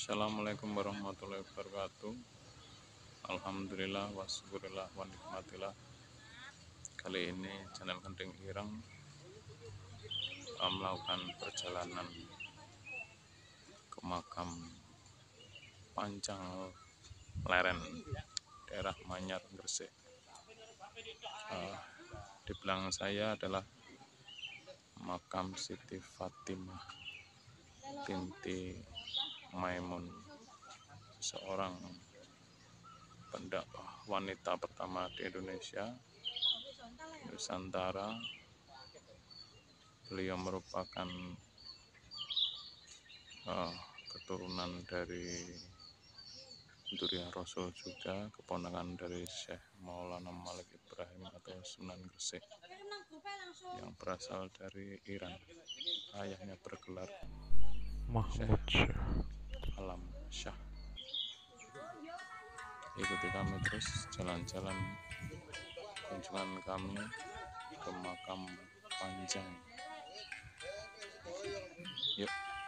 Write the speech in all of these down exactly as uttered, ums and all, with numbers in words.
Assalamualaikum warahmatullahi wabarakatuh. Alhamdulillah wassyukurillah wa nikmatillah. Kali ini channel Kending Ireng uh, melakukan perjalanan ke makam Panjang Leren, daerah Manyar, Gresik. Uh, di belakang saya adalah makam Siti Fatimah binti Maimun, seorang pendakwah wanita pertama di Indonesia, Nusantara. Beliau merupakan uh, keturunan dari Duriah Rasul, juga keponakan dari Syekh Maulana Malik Ibrahim atau Sunan Gresik yang berasal dari Iran. Ayahnya bergelar Mahmud Syekh. Alam Syah. Ikuti kami terus jalan-jalan kunjungan kami ke makam Panjang. Yuk.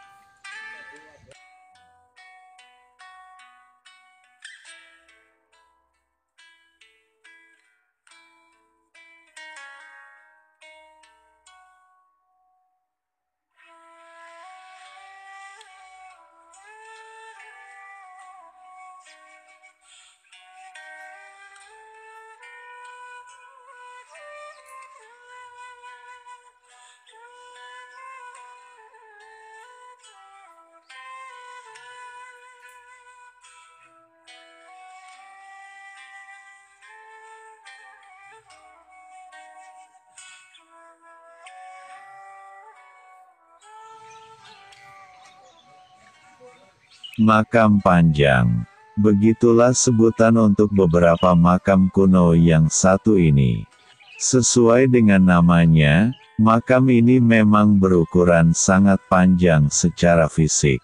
Makam Panjang. Begitulah sebutan untuk beberapa makam kuno yang satu ini. Sesuai dengan namanya, makam ini memang berukuran sangat panjang secara fisik.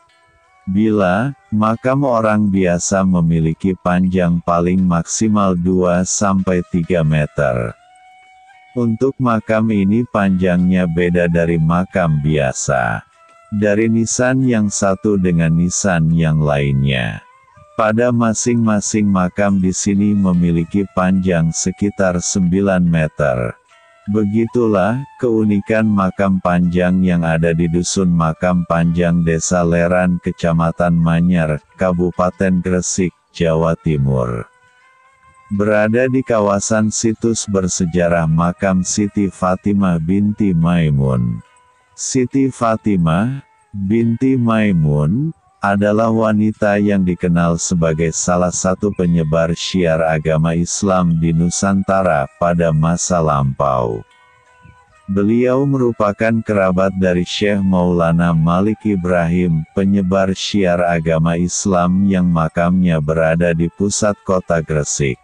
Bila makam orang biasa memiliki panjang paling maksimal dua sampai tiga meter. Untuk makam ini panjangnya beda dari makam biasa. Dari nisan yang satu dengan nisan yang lainnya. Pada masing-masing makam di sini memiliki panjang sekitar sembilan meter. Begitulah keunikan makam Panjang yang ada di Dusun Makam Panjang, Desa Leran, Kecamatan Manyar, Kabupaten Gresik, Jawa Timur. Berada di kawasan situs bersejarah makam Siti Fatimah binti Maimun. Siti Fatimah binti Maimun adalah wanita yang dikenal sebagai salah satu penyebar syiar agama Islam di Nusantara pada masa lampau. Beliau merupakan kerabat dari Syekh Maulana Malik Ibrahim, penyebar syiar agama Islam yang makamnya berada di pusat kota Gresik.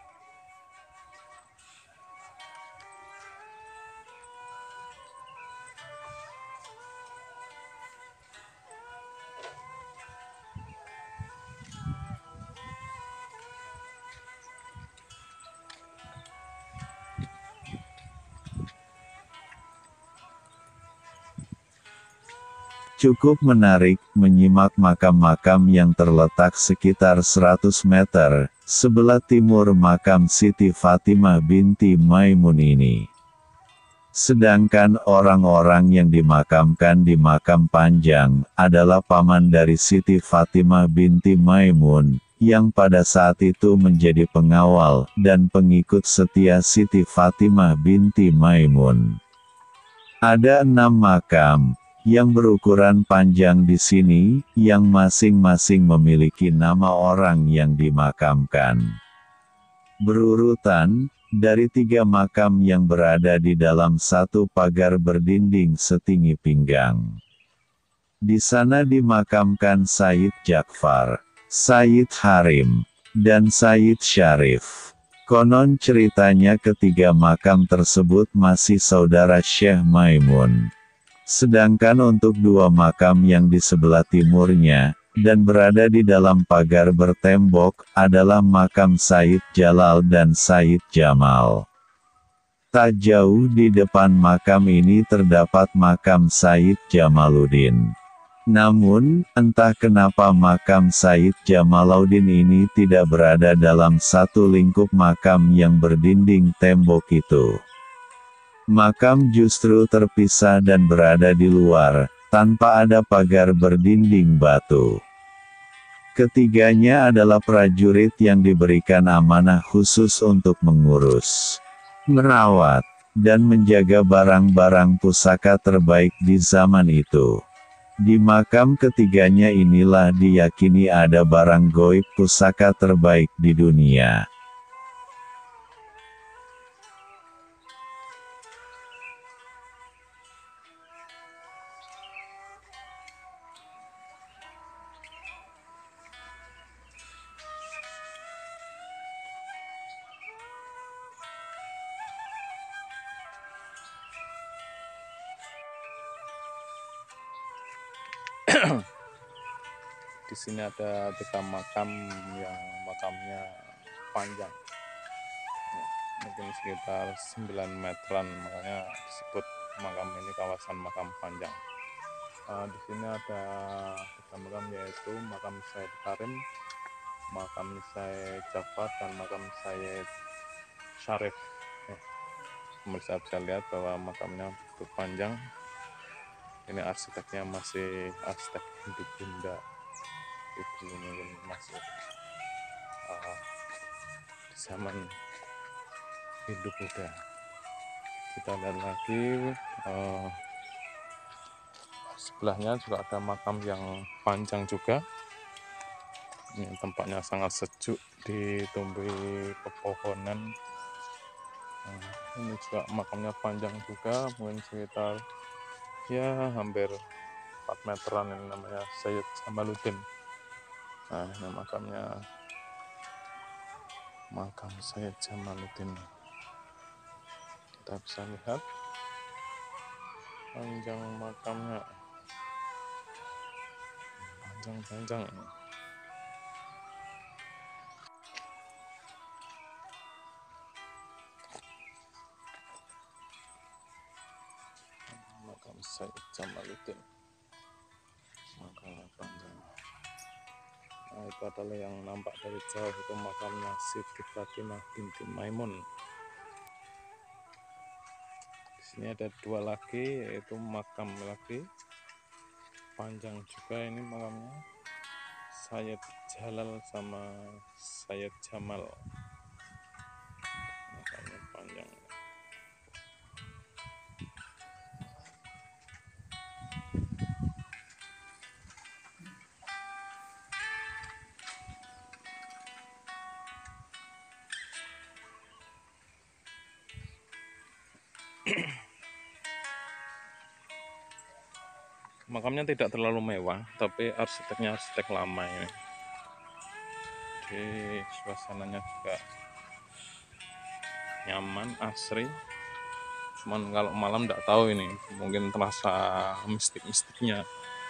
Cukup menarik menyimak makam-makam yang terletak sekitar seratus meter sebelah timur makam Siti Fatimah binti Maimun ini. Sedangkan orang-orang yang dimakamkan di makam Panjang adalah paman dari Siti Fatimah binti Maimun, yang pada saat itu menjadi pengawal dan pengikut setia Siti Fatimah binti Maimun. Ada enam makam yang berukuran panjang di sini, yang masing-masing memiliki nama orang yang dimakamkan. Berurutan, dari tiga makam yang berada di dalam satu pagar berdinding setinggi pinggang. Di sana dimakamkan Sayyid Jakfar, Sayyid Harim, dan Sayyid Syarif. Konon ceritanya ketiga makam tersebut masih saudara Syekh Maimun. Sedangkan untuk dua makam yang di sebelah timurnya, dan berada di dalam pagar bertembok, adalah makam Sayyid Jalal dan Sayyid Jamal. Tak jauh di depan makam ini terdapat makam Sayyid Jamaluddin. Namun, entah kenapa makam Said Jamaluddin ini tidak berada dalam satu lingkup makam yang berdinding tembok itu. Makam justru terpisah dan berada di luar, tanpa ada pagar berdinding batu. Ketiganya adalah prajurit yang diberikan amanah khusus untuk mengurus, merawat, dan menjaga barang-barang pusaka terbaik di zaman itu. Di makam ketiganya inilah diyakini ada barang goib pusaka terbaik di dunia. Di sini ada tiga makam yang makamnya panjang, ya, mungkin sekitar sembilan meteran, makanya disebut makam ini kawasan makam panjang. Uh, di sini ada tiga makam, yaitu makam Said Karim, makam Said Jafar, dan makam Said Syarif. Eh, pemirsa bisa lihat bahwa makamnya cukup panjang. Ini arsiteknya masih arsitek Hindu Bunda. Itu mungkin masih uh, di zaman Hindu Buddha. Kita lihat lagi, uh, sebelahnya juga ada makam yang panjang juga. Ini tempatnya sangat sejuk, ditumbuhi pepohonan. Nah, ini juga makamnya panjang juga, mungkin sekitar ya hampir empat meteran. Ini namanya Said Jamaluddin. Nah, ini makamnya, makam Said Jamaluddin. Kita bisa lihat panjang makamnya, panjang-panjang. Makam Said Jamaluddin, makamnya panjang. Nah, itu adalah yang nampak dari jauh, itu makamnya Siti Fatimah binti Maimun. Di sini ada dua lagi, yaitu makam lagi panjang juga, ini makamnya Sayyid Jalal sama Sayyid Jamal, makamnya panjang. Makamnya tidak terlalu mewah, tapi arsiteknya arsitek lama ini. Jadi suasananya juga nyaman, asri. Cuman kalau malam tidak tahu ini, mungkin terasa mistik-mistiknya.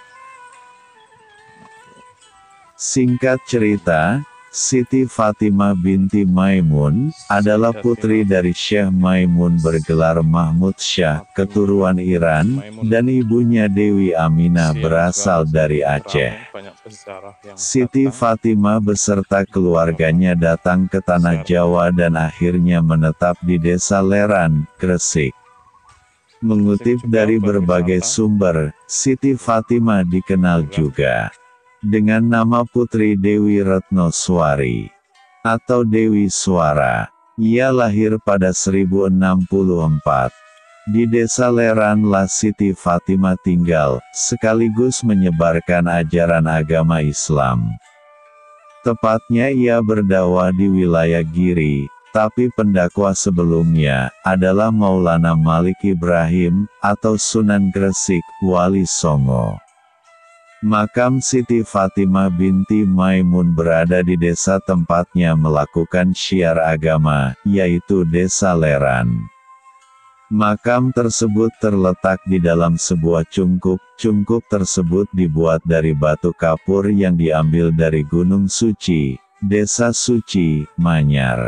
Singkat cerita, Siti Fatimah binti Maimun adalah putri dari Syekh Maimun bergelar Mahmud Syah, keturunan Iran, dan ibunya Dewi Aminah berasal dari Aceh. Siti Fatimah beserta keluarganya datang ke tanah Jawa dan akhirnya menetap di Desa Leran, Gresik. Mengutip dari berbagai sumber, Siti Fatimah dikenal juga dengan nama Putri Dewi Retnoswari atau Dewi Suara. Ia lahir pada seribu enam puluh empat. Di Desa Leran lah Siti Fatimah tinggal, sekaligus menyebarkan ajaran agama Islam. Tepatnya ia berdakwah di wilayah Giri, tapi pendakwa sebelumnya adalah Maulana Malik Ibrahim, atau Sunan Gresik, Wali Songo. Makam Siti Fatimah binti Maimun berada di desa tempatnya melakukan syiar agama, yaitu Desa Leran. Makam tersebut terletak di dalam sebuah cungkup. Cungkup tersebut dibuat dari batu kapur yang diambil dari Gunung Suci, Desa Suci, Manyar.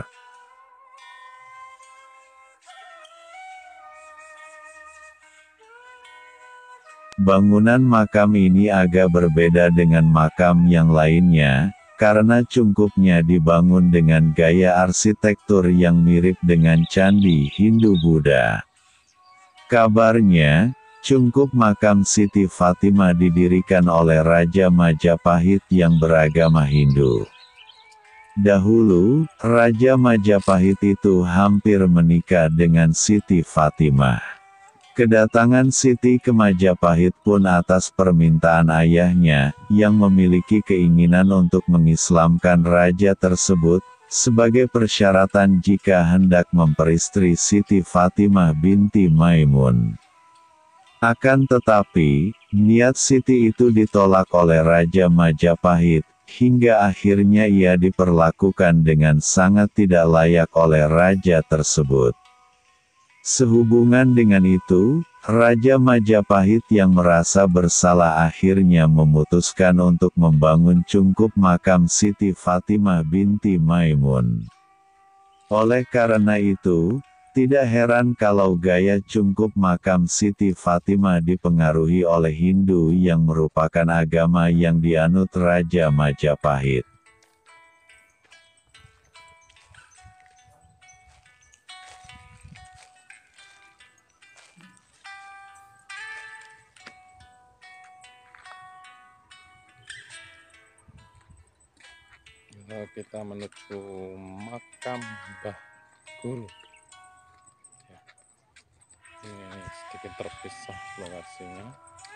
Bangunan makam ini agak berbeda dengan makam yang lainnya, karena cungkupnya dibangun dengan gaya arsitektur yang mirip dengan candi Hindu-Buddha. Kabarnya, cungkup makam Siti Fatimah didirikan oleh Raja Majapahit yang beragama Hindu. Dahulu, Raja Majapahit itu hampir menikah dengan Siti Fatimah. Kedatangan Siti ke Majapahit pun atas permintaan ayahnya, yang memiliki keinginan untuk mengislamkan raja tersebut, sebagai persyaratan jika hendak memperistri Siti Fatimah binti Maimun. Akan tetapi, niat Siti itu ditolak oleh Raja Majapahit, hingga akhirnya ia diperlakukan dengan sangat tidak layak oleh raja tersebut. Sehubungan dengan itu, Raja Majapahit yang merasa bersalah akhirnya memutuskan untuk membangun cungkup makam Siti Fatimah binti Maimun. Oleh karena itu, tidak heran kalau gaya cungkup makam Siti Fatimah dipengaruhi oleh Hindu yang merupakan agama yang dianut Raja Majapahit. Kita menuju makam Mbah Guru. Ya. Ini sedikit terpisah lokasinya.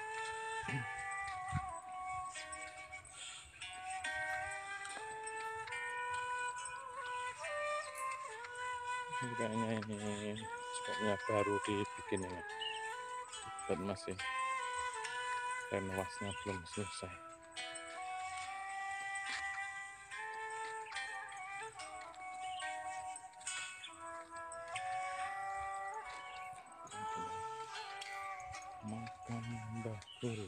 Ini kayaknya ini sepertinya baru dibikin ini, dan masih renovasinya belum selesai. Makam Mbah Guru,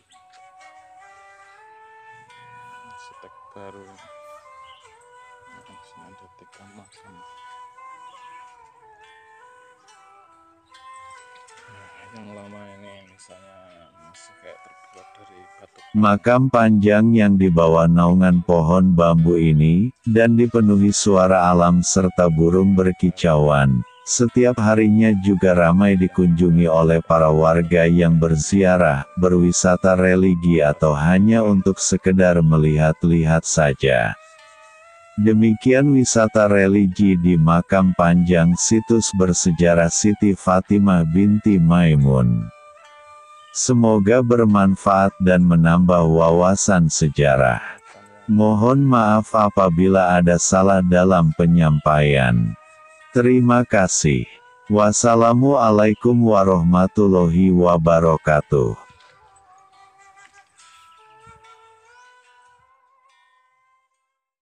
arsitek baru. Di sini ada tiga makam. Nah, yang lama ini misalnya masih kayak terbuat dari batu. Makam panjang yang di bawah naungan pohon bambu ini, dan dipenuhi suara alam serta burung berkicauan, setiap harinya juga ramai dikunjungi oleh para warga yang berziarah, berwisata religi atau hanya untuk sekedar melihat-lihat saja. Demikian wisata religi di makam panjang situs bersejarah Siti Fatimah binti Maimun. Semoga bermanfaat dan menambah wawasan sejarah. Mohon maaf apabila ada salah dalam penyampaian. Terima kasih. Wassalamualaikum warahmatullahi wabarakatuh.